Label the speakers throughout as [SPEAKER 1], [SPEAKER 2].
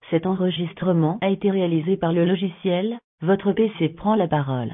[SPEAKER 1] Cet enregistrement a été réalisé par le logiciel. Votre PC prend la parole.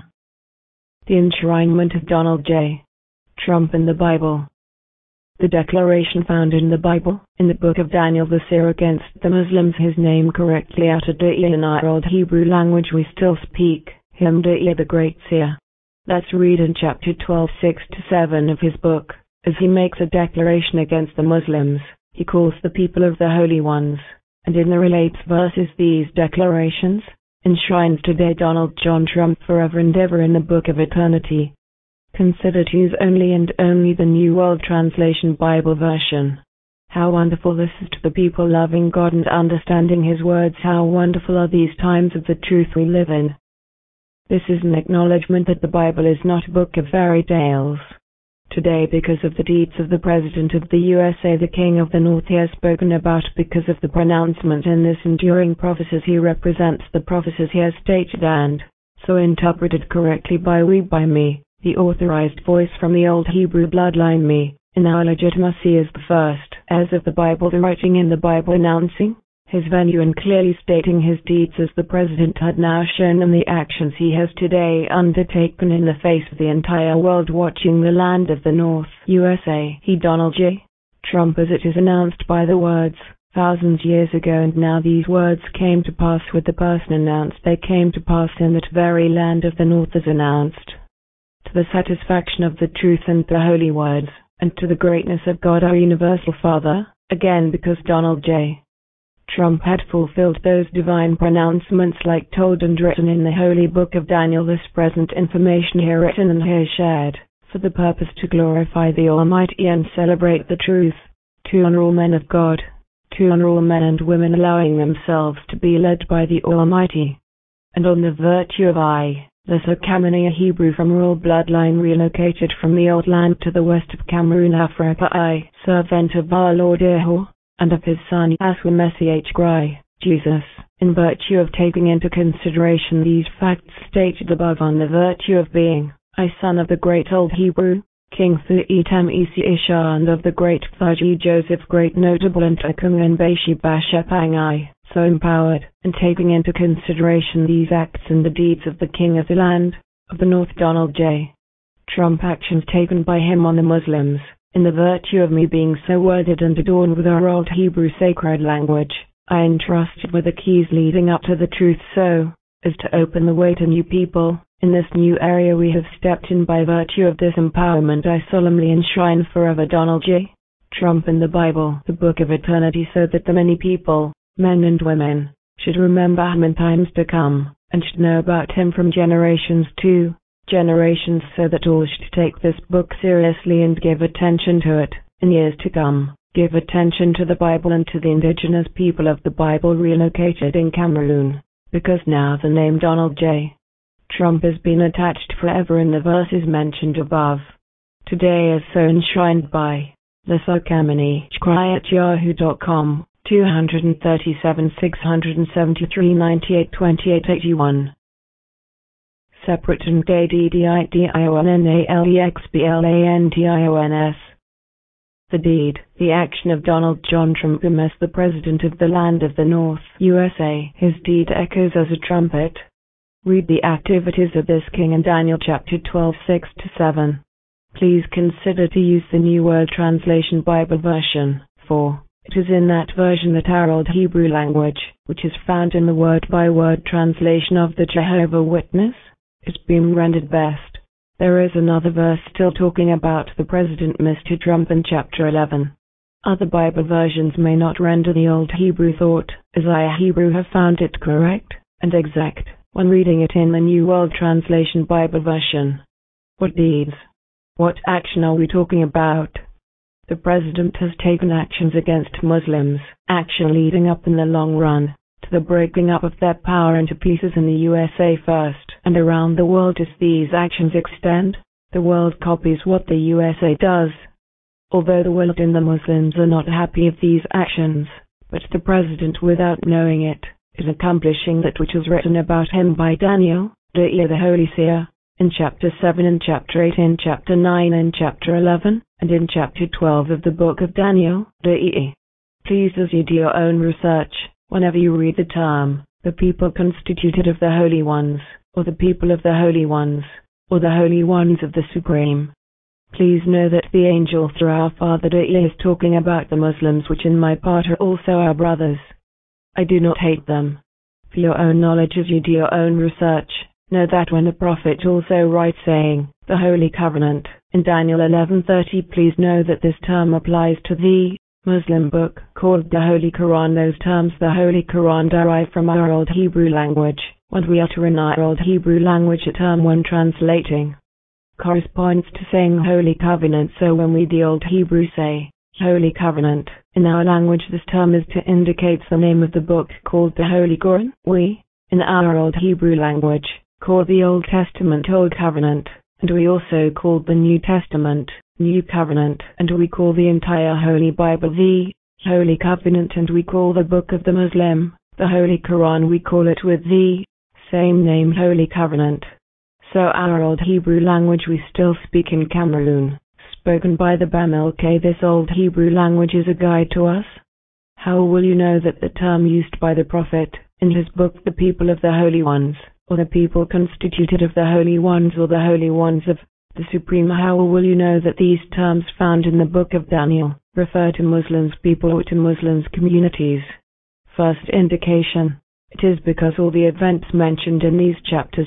[SPEAKER 2] The enshrinement of Donald J. Trump in the Bible. The declaration found in the Bible, in the book of Daniel the seer against the Muslims, his name correctly uttered in our old Hebrew language we still speak, him the great seer. Let's read in chapter 12 6-7 of his book. As he makes a declaration against the Muslims, he calls the people of the holy ones, and in the relates verses these declarations, enshrines today Donald John Trump forever and ever in the book of eternity. Consider to use only and only the New World Translation Bible version. How wonderful this is to the people loving God and understanding His words. How wonderful are these times of the truth we live in. This is an acknowledgement that the Bible is not a book of fairy tales. Today, because of the deeds of the President of the USA, the King of the North, he has spoken about, because of the pronouncement in this enduring prophecies, he represents the prophecies he has stated and, so interpreted correctly by me, the authorized voice from the old Hebrew bloodline me, in our legitimacy as the first, as of the Bible, the writing in the Bible announcing his venue and clearly stating his deeds as the President had now shown and the actions he has today undertaken in the face of the entire world watching the land of the North, USA. He Donald J. Trump, as it is announced by the words, thousands years ago, and now these words came to pass with the person announced. They came to pass in that very land of the North as announced. To the satisfaction of the truth and the holy words, and to the greatness of God our universal Father, again because Donald J. Trump had fulfilled those divine pronouncements like told and written in the holy book of Daniel. This present information here written and here shared, for the purpose to glorify the Almighty and celebrate the truth, to honor all men of God, to honor all men and women allowing themselves to be led by the Almighty, and on the virtue of the Kamini, a Hebrew from royal bloodline relocated from the old land to the west of Cameroon, Africa, servant of our Lord Yahweh, and of his Son Yahshua Messiah Jesus, in virtue of taking into consideration these facts stated above, on the virtue of being son of the great old Hebrew, King Thuetam Isha, and of the great Phaji Joseph, great notable, and Takung and Bashi Bashapang, so empowered, and taking into consideration these acts and the deeds of the King of the land of the North Donald J. Trump, actions taken by him on the Muslims, in the virtue of me being so worded and adorned with our old Hebrew sacred language, I entrusted with the keys leading up to the truth, so as to open the way to new people. In this new area we have stepped in by virtue of this empowerment, I solemnly enshrine forever Donald J. Trump in the Bible, the book of eternity, so that the many people, men and women, should remember him in times to come, and should know about him from generations to generations, so that all should take this book seriously and give attention to it in years to come. Give attention to the Bible and to the indigenous people of the Bible relocated in Cameroon, because now the name Donald J. Trump has been attached forever in the verses mentioned above. Today is so enshrined by the Sokamani Cry at yahoo.com, 237 673 98 28 81. Separate and DDIDIONNALEXBLANDIONS. The deed, the action of Donald John Trump as the President of the land of the North, USA. His deed echoes as a trumpet. Read the activities of this king in Daniel chapter 12 6-7. Please consider to use the New World Translation Bible version, for it is in that version that our old Hebrew language, which is found in the word-by-word translation of the Jehovah Witness, is being rendered best. There is another verse still talking about the President Mr. Trump in chapter 11. Other Bible versions may not render the old Hebrew thought, as I Hebrew have found it correct and exact when reading it in the New World Translation Bible version. What deeds? What action are we talking about? The President has taken actions against Muslims, action leading up in the long run to the breaking up of their power into pieces in the USA first and around the world. As these actions extend, the world copies what the USA does. Although the world and the Muslims are not happy of these actions, but the President, without knowing it, is accomplishing that which is written about him by Daniel, the Holy Seer, in chapter 7, in chapter 8, in chapter 9, in chapter 11, and in chapter 12 of the book of Daniel. Please, as you do your own research, Whenever you read the term, the people constituted of the holy ones, or the people of the holy ones, or the holy ones of the Supreme, please know that the angel through our Father is talking about the Muslims, which in my part are also our brothers. I do not hate them. For your own knowledge as you do your own research, know that when the Prophet also writes saying, the Holy Covenant, in Daniel 11:30, please know that this term applies to the Muslim book called the Holy Quran. Those terms, the Holy Quran, derive from our Old Hebrew language. When we utter in our Old Hebrew language a term when translating, corresponds to saying Holy Covenant. So when we the Old Hebrew say, Holy Covenant, in our language this term is to indicate the name of the book called the Holy Quran. We, in our Old Hebrew language, call the Old Testament Old Covenant, and we also call the New Testament New Covenant, and we call the entire Holy Bible the Holy Covenant, and we call the book of the Muslim, the Holy Quran, we call it with the same name, Holy Covenant. So our Old Hebrew language we still speak in Cameroon, spoken by the Bamileke. This Old Hebrew language is a guide to us. How will you know that the term used by the Prophet, in his book, the people of the holy ones, or the people constituted of the holy ones, or the holy ones of the Supreme, how will you know that these terms found in the book of Daniel refer to Muslims people or to Muslims communities? First indication. It is because all the events mentioned in these chapters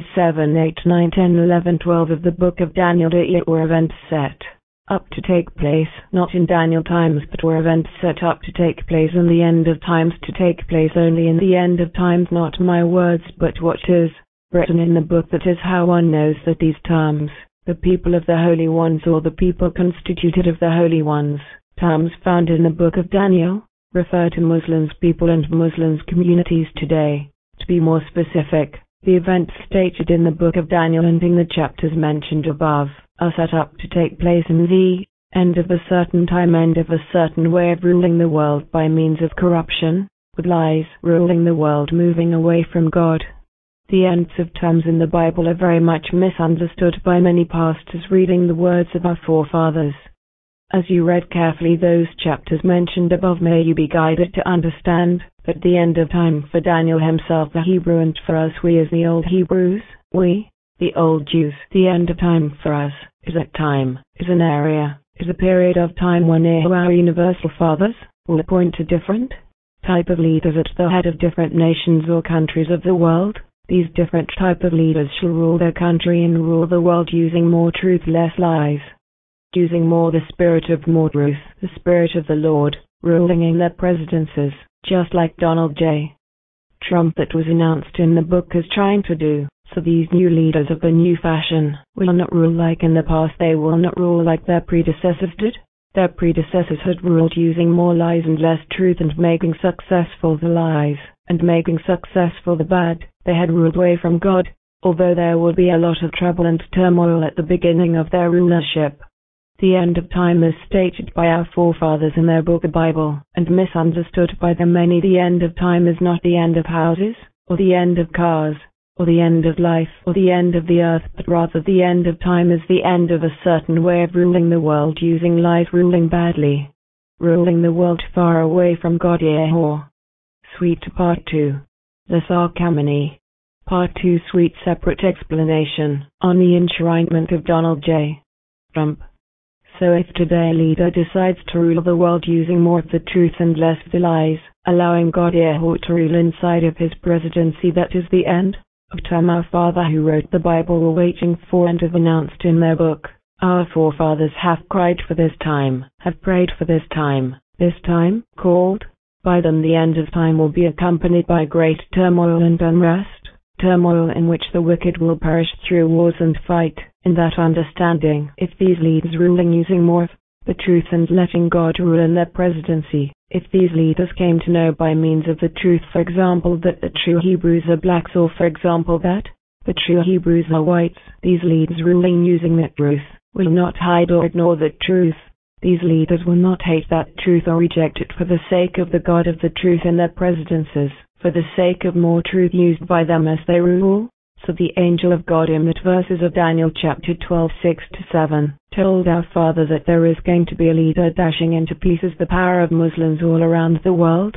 [SPEAKER 2] 7, 8, 9, 10, 11, 12 of the book of Daniel were events set up to take place, not in Daniel times, but were events set up to take place in the end of times, to take place only in the end of times, not my words, but what is written in the book. That is how one knows that these terms, the people of the holy ones or the people constituted of the holy ones, terms found in the book of Daniel, refer to Muslims people and Muslims communities today. To be more specific, the events stated in the book of Daniel and in the chapters mentioned above are set up to take place in the end of a certain time, end of a certain way of ruling the world by means of corruption, with lies, ruling the world, moving away from God. The ends of terms in the Bible are very much misunderstood by many pastors reading the words of our forefathers. As you read carefully those chapters mentioned above, may you be guided to understand that the end of time for Daniel himself, the Hebrew, and for us, we as the old Hebrews, we, the old Jews, the end of time for us is a time, is an area, is a period of time when our universal fathers will appoint a different type of leaders at the head of different nations or countries of the world. These different type of leaders shall rule their country and rule the world using more truth, less lies, using more the spirit of more truth, the spirit of the Lord, ruling in their presidencies, just like Donald J. Trump that was announced in the book is trying to do. So these new leaders of the new fashion will not rule like in the past. They will not rule like their predecessors did. Their predecessors had ruled using more lies and less truth, and making successful the lies, and making successful the bad. They had ruled away from God, although there will be a lot of trouble and turmoil at the beginning of their rulership. The end of time is stated by our forefathers in their book, the Bible, and misunderstood by the many. The end of time is not the end of houses, or the end of cars, or the end of life, or the end of the earth, but rather the end of time is the end of a certain way of ruling the world using lies, ruling badly, ruling the world far away from God. Yahweh. Sweet Part 2. The Sarkamani. Part 2. Sweet separate explanation on the enshrinement of Donald J. Trump. So if today a leader decides to rule the world using more of the truth and less of the lies, allowing God Yahweh to rule inside of his presidency, that is the end of time. Our Father who wrote the Bible were waiting for and have announced in their book. Our forefathers have cried for this time, have prayed for this time. This time, called by them the end of time, will be accompanied by great turmoil and unrest, turmoil in which the wicked will perish through wars and fight. In that understanding, if these leaders ruling using more of the truth and letting God rule in their presidency, if these leaders came to know by means of the truth, for example, that the true Hebrews are blacks, or for example that the true Hebrews are whites, these leaders ruling using that truth will not hide or ignore the truth. These leaders will not hate that truth or reject it for the sake of the God of the truth in their presidencies, for the sake of more truth used by them as they rule. So the angel of God in the verses of Daniel chapter 12, 6-7, told our Father that there is going to be a leader dashing into pieces the power of Muslims all around the world.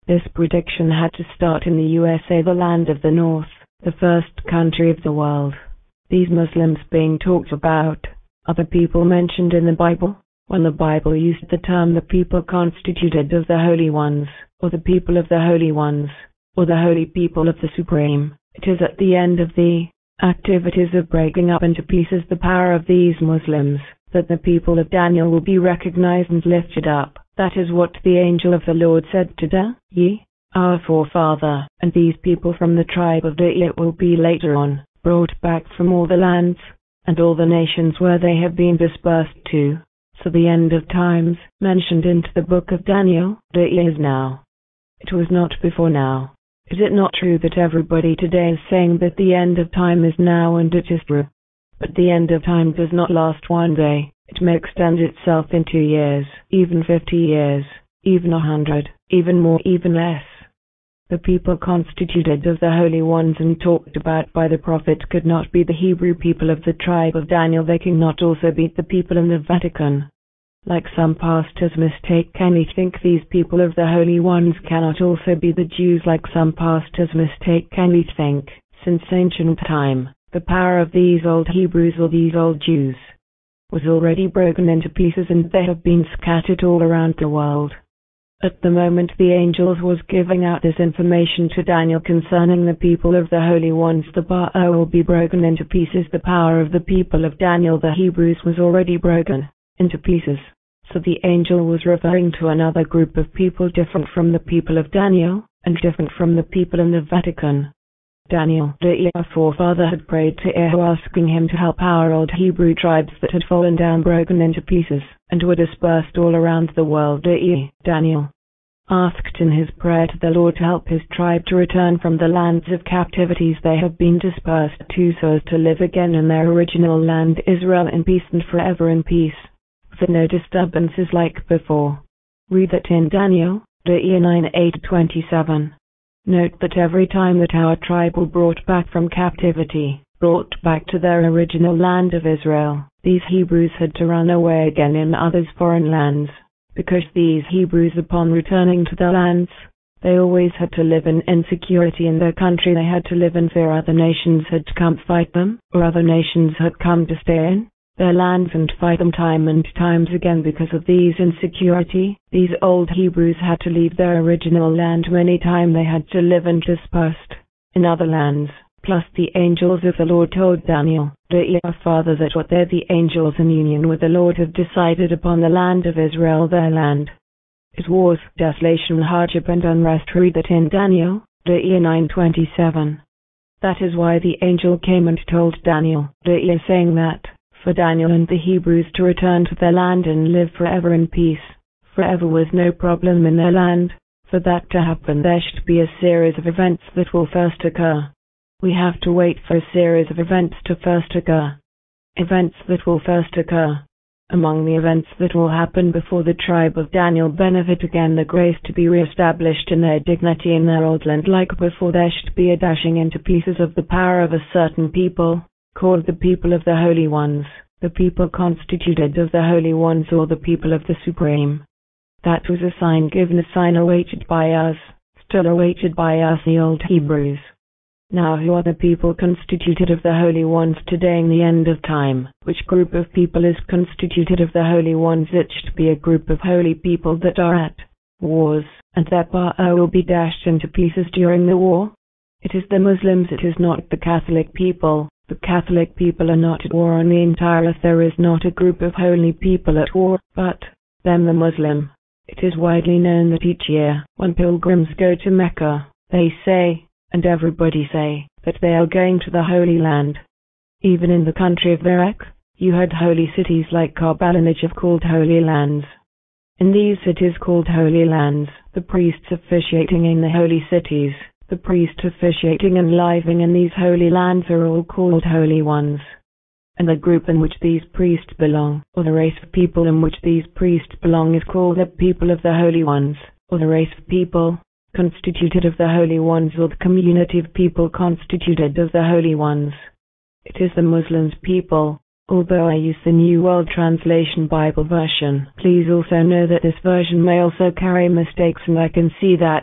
[SPEAKER 2] This prediction had to start in the USA, the land of the North, the first country of the world. These Muslims being talked about are the people mentioned in the Bible. When the Bible used the term the people constituted of the holy ones, or the people of the holy ones, or the holy people of the Supreme, it is at the end of the activities of breaking up into pieces the power of these Muslims, that the people of Daniel will be recognized and lifted up. That is what the angel of the Lord said to Daniel, our forefather, and these people from the tribe of Daniel will be later on brought back from all the lands, and all the nations where they have been dispersed to. So the end of times, mentioned into the book of Daniel, is now. It was not before now. Is it not true that everybody today is saying that the end of time is now, and it is true? But the end of time does not last one day. It may extend itself in 2 years, even 50 years, even 100, even more, even less. The people constituted of the holy ones and talked about by the prophet could not be the Hebrew people of the tribe of Daniel. They cannot also be the people in the Vatican. Like some pastors mistakenly think these people of the holy ones cannot also be the Jews. Like some pastors mistakenly think, since ancient time, the power of these old Hebrews or these old Jews was already broken into pieces, and they have been scattered all around the world. At the moment the angels was giving out this information to Daniel concerning the people of the holy ones, the power will be broken into pieces. The power of the people of Daniel, the Hebrews, was already broken into pieces. So the angel was referring to another group of people different from the people of Daniel, and different from the people in the Vatican. Daniel, our forefather, had prayed to Yahweh, asking him to help our old Hebrew tribes that had fallen down, broken into pieces, and were dispersed all around the world. Daniel asked in his prayer to the Lord to help his tribe to return from the lands of captivities they have been dispersed to, so as to live again in their original land, Israel, in peace and forever in peace, with no disturbances like before. Read that in Daniel 9:8-27. Note that every time that our tribe were brought back from captivity, brought back to their original land of Israel, these Hebrews had to run away again in others' foreign lands, because these Hebrews, upon returning to their lands, they always had to live in insecurity in their country. They had to live in fear other nations had to come fight them, or other nations had come to stay in their lands and fight them time and times again. Because of these insecurity, these old Hebrews had to leave their original land many times. They had to live and dispersed in other lands. Plus the angels of the Lord told Daniel, our father, that what they, the angels in union with the Lord, have decided upon the land of Israel, their land. It was desolation, hardship and unrest. Read that in Daniel 9:27. That is why the angel came and told Daniel, saying that for Daniel and the Hebrews to return to their land and live forever in peace, forever with no problem in their land. For that to happen, there should be a series of events that will first occur. We have to wait for a series of events to first occur. Events that will first occur. Among the events that will happen before the tribe of Daniel benefit again the grace to be re-established in their dignity in their old land like before, there should be a dashing into pieces of the power of a certain people, called the people of the holy ones, the people constituted of the holy ones, or the people of the Supreme. That was a sign given, a sign awaited by us, still awaited by us, the old Hebrews. Now who are the people constituted of the holy ones today in the end of time? Which group of people is constituted of the holy ones? It should be a group of holy people that are at wars, and their power will be dashed into pieces during the war. It is the Muslims, it is not the Catholic people. The Catholic people are not at war on the entire earth. There is not a group of holy people at war, but them, the Muslim. It is widely known that each year, when pilgrims go to Mecca, they say, and everybody say, that they are going to the Holy Land. Even in the country of Iraq, you had holy cities like Kaaba and Najaf called Holy Lands. In these cities called Holy Lands, the priests officiating in the holy cities, the priests officiating and living in these holy lands are all called Holy Ones. And the group in which these priests belong, or the race of people in which these priests belong, is called the people of the Holy Ones, or the race of people constituted of the holy ones, or the community of people constituted of the holy ones. It is the Muslims people. Although I use the New World Translation Bible version, please also know that this version may also carry mistakes, and I can see that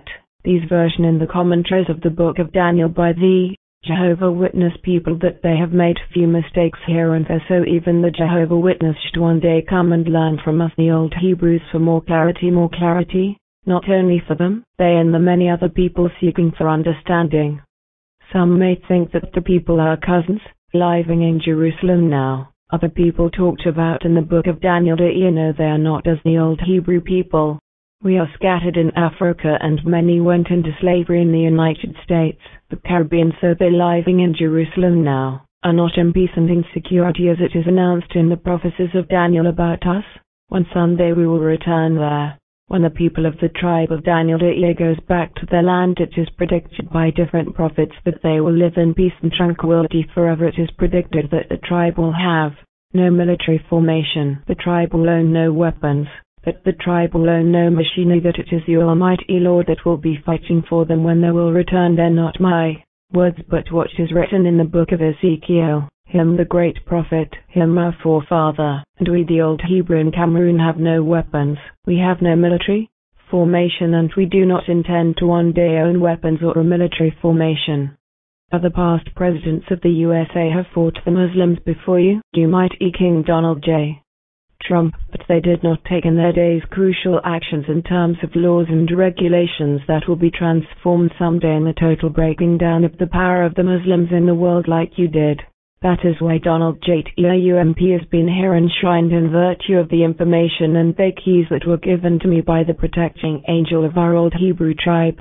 [SPEAKER 2] these version in the commentaries of the Book of Daniel by the Jehovah Witness people that they have made few mistakes here and there, so even the Jehovah Witness should one day come and learn from us the Old Hebrews for more clarity, not only for them, they and the many other people seeking for understanding. Some may think that the people are cousins, living in Jerusalem now. Other people talked about in the Book of Daniel that they are not as the old Hebrew people. We are scattered in Africa and many went into slavery in the United States, the Caribbean, so they living in Jerusalem now are not in peace and insecurity as it is announced in the prophecies of Daniel about us. One Sunday we will return there. When the people of the tribe of Daniel goes back to their land, it is predicted by different prophets that they will live in peace and tranquility forever. It is predicted that the tribe will have no military formation, the tribe will own no weapons, that the tribe will own no machinery, that it is the Almighty Lord that will be fighting for them when they will return. They're not my words but what is written in the book of Ezekiel. Him the great prophet, him our forefather, and we the old Hebrew in Cameroon have no weapons, we have no military formation, and we do not intend to one day own weapons or a military formation. Other past presidents of the USA have fought the Muslims before you, mighty King Donald J. Trump, but they did not take in their days crucial actions in terms of laws and regulations that will be transformed someday in the total breaking down of the power of the Muslims in the world like you did. That is why Donald J. Trump has been here enshrined in virtue of the information and the keys that were given to me by the protecting angel of our old Hebrew tribe.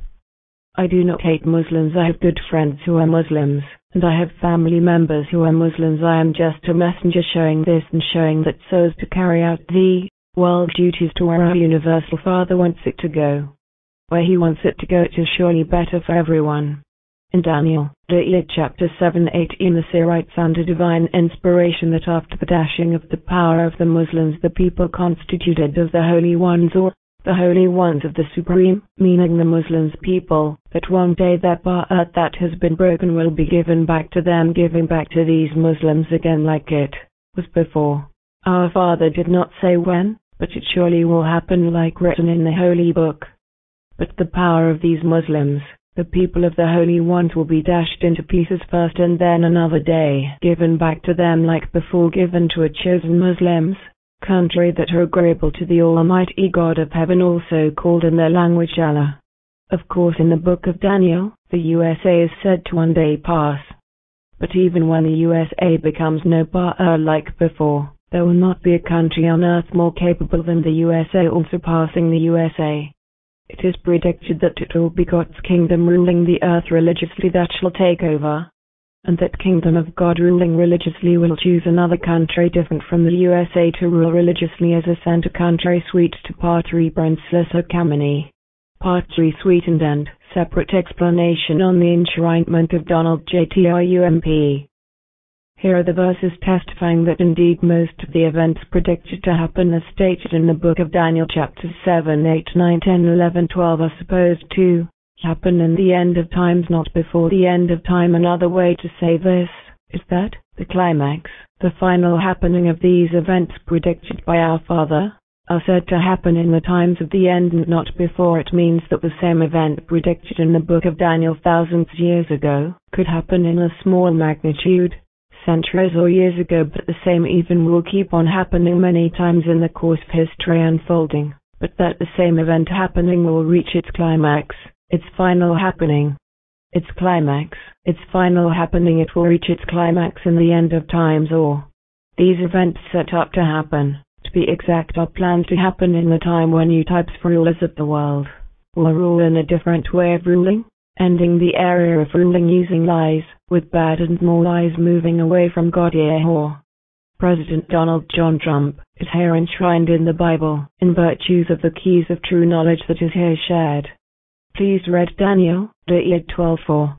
[SPEAKER 2] I do not hate Muslims. I have good friends who are Muslims, and I have family members who are Muslims. I am just a messenger showing this and showing that so as to carry out the world duties to where our universal Father wants it to go. Where he wants it to go, it is surely better for everyone. In Daniel, chapter 7-18, the seer writes under divine inspiration that after the dashing of the power of the Muslims, the people constituted of the Holy Ones, or the Holy Ones of the Supreme, meaning the Muslims people, that one day their ba'at that has been broken will be given back to them, giving back to these Muslims again like it was before. Our Father did not say when, but it surely will happen like written in the Holy Book. But the power of these Muslims, the people of the Holy Ones, will be dashed into pieces first and then another day given back to them like before, given to a chosen Muslims, country that are agreeable to the Almighty God of heaven, also called in their language Allah. Of course in the book of Daniel, the USA is said to one day pass. But even when the USA becomes no ba'a like before, there will not be a country on earth more capable than the USA or surpassing the USA. It is predicted that it will be God's kingdom ruling the earth religiously that shall take over, and that kingdom of God ruling religiously will choose another country different from the USA to rule religiously as a center country. Sweet to Part 3 Princess Kamini. Part 3 Sweetened and separate explanation on the enshrinement of Donald J. Trump. Here are the verses testifying that indeed most of the events predicted to happen as stated in the book of Daniel chapters 7, 8, 9, 10, 11, 12 are supposed to happen in the end of times, not before the end of time. Another way to say this is that the climax, the final happening of these events predicted by our Father, are said to happen in the times of the end and not before. It means that the same event predicted in the book of Daniel thousands of years ago could happen in a small magnitude, centuries or years ago, but the same even will keep on happening many times in the course of history unfolding, but that the same event happening will reach its climax, its final happening. Its climax, its final happening, it will reach its climax in the end of times, or these events set up to happen, to be exact, are planned to happen in the time when you types for rulers of the world will rule in a different way of ruling, ending the area of ruling using lies, with bad and more lies, moving away from God. President Donald John Trump is here enshrined in the Bible, in virtues of the keys of true knowledge that is here shared. Please read Daniel, 12:4,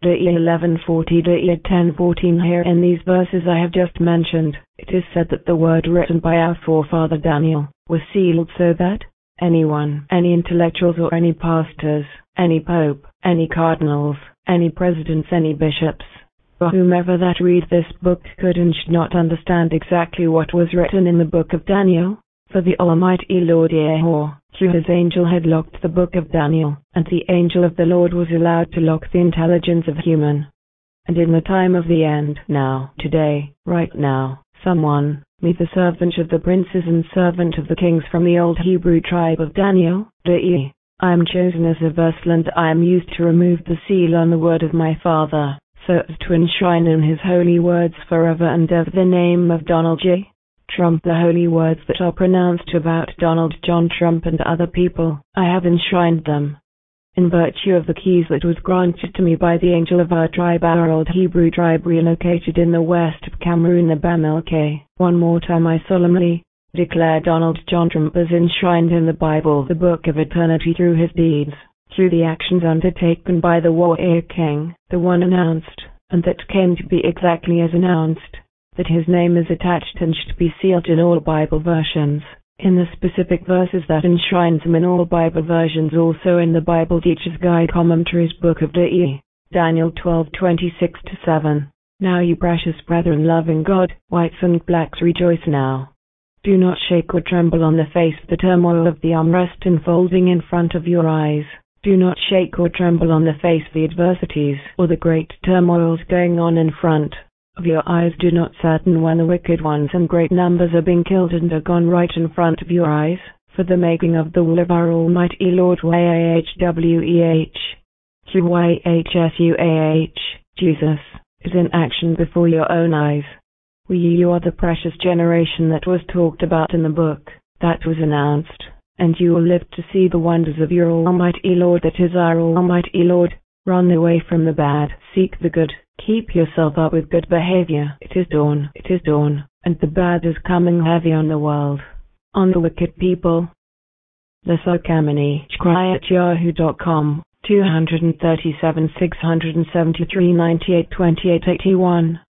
[SPEAKER 2] 11:40, 10:14. Here in these verses I have just mentioned, it is said that the word written by our forefather Daniel was sealed so that anyone, any intellectuals or any pastors, any pope, any cardinals, any presidents, any bishops, or whomever that read this book could and should not understand exactly what was written in the book of Daniel, For the Almighty Lord Yahweh, through his angel, had locked the book of Daniel, and the angel of the Lord was allowed to lock the intelligence of human. And in the time of the end, now, today, right now, someone, me the servant of the princes and servant of the kings from the old Hebrew tribe of Daniel, I am chosen as a vessel, and I am used to remove the seal on the word of my Father, so as to enshrine in his holy words forever and ever the name of Donald J. Trump, the holy words that are pronounced about Donald John Trump and other people. I have enshrined them. In virtue of the keys that was granted to me by the angel of our tribe, our old Hebrew tribe relocated in the west of Cameroon, the Bamileke. One more time I solemnly declare Donald John Trump is enshrined in the Bible, the book of eternity, through his deeds, through the actions undertaken by the warrior king, the one announced, and that came to be exactly as announced, that his name is attached and should be sealed in all Bible versions, in the specific verses that enshrines him in all Bible versions, also in the Bible Teacher's Guide Commentaries Book of Daniel 12:26-7. Now you precious brethren, loving God, whites and blacks, rejoice now. Do not shake or tremble on the face of the turmoil of the unrest unfolding in front of your eyes. Do not shake or tremble on the face of the adversities or the great turmoils going on in front of your eyes. Do not sadden when the wicked ones in great numbers are being killed and are gone right in front of your eyes, for the making of the will of our Almighty Lord YHWH through YHSUAH, Jesus, is in action before your own eyes. You are the precious generation that was talked about in the book, that was announced, and you will live to see the wonders of your Almighty Lord, that is our Almighty Lord. Run away from the bad, seek the good, keep yourself up with good behavior. It is dawn, and the bad is coming heavy on the world, on the wicked people. Lesokamani, cry at yahoo.com, 237 673 98 28 81.